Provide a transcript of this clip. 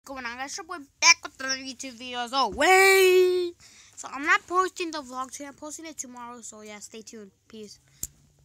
going on, guys? We're back with the YouTube videos. Oh, wait! So, I'm not posting the vlog today. I'm posting it tomorrow. So, yeah, stay tuned. Peace.